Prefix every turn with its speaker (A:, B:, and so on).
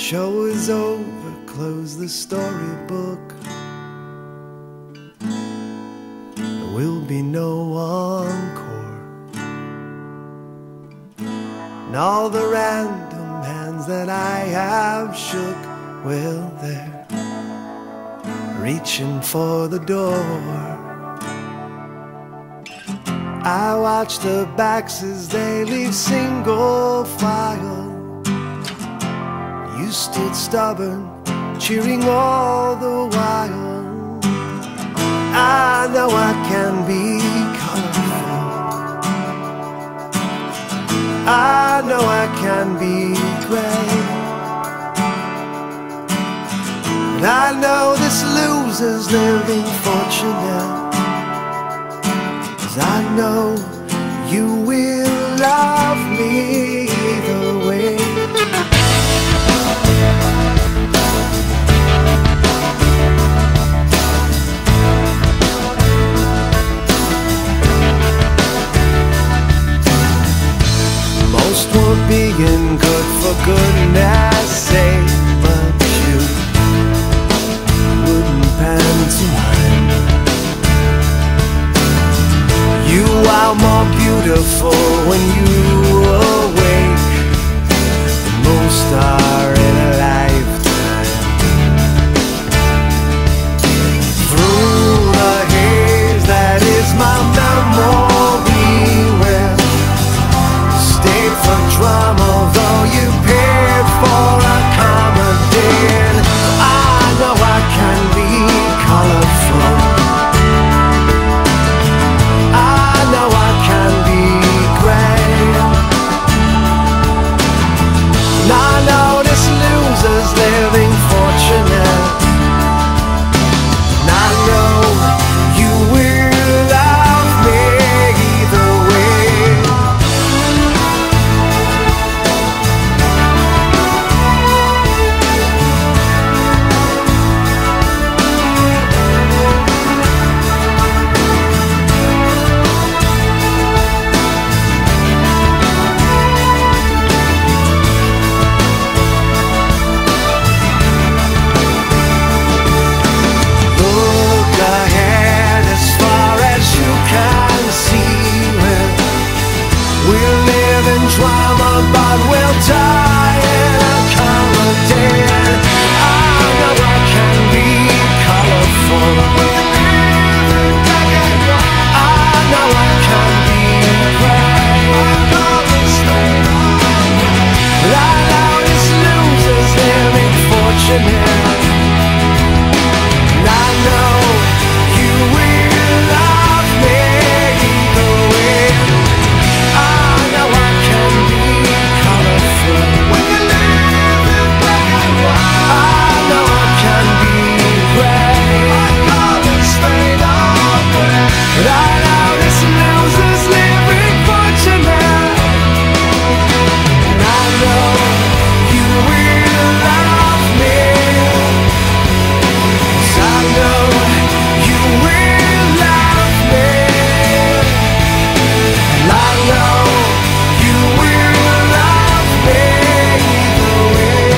A: show is over, close the storybook. There will be no encore, and all the random hands that I have shook, well, they're reaching for the door. I watch the backs as they leave single file. You stood stubborn, cheering all the while. I know I can be colorful, I know I can be great, but I know this loser's living fortunate, 'cause I know you will love me either way. Most were being good for goodness sake, but you wouldn't pantomime. You are more beautiful when you awake than most are in a lifetime. Through the haze that is my memory, well, stayed for drama, though you paid for a comedy. And I know I can be colorful, I know I can be great, and I know this loser's living fortunate, and I know you will love me either way. Drama, but we'll die in a comedy. I know I can be colorful, I know I can be great, but I know this loser's living fortunate, and I know you will love me either way. I know I can be colorful, I know I can be great, but I know this loser's living fortunate, and I know you will love me, 'cause I know you will love me, and I know you will love me either way.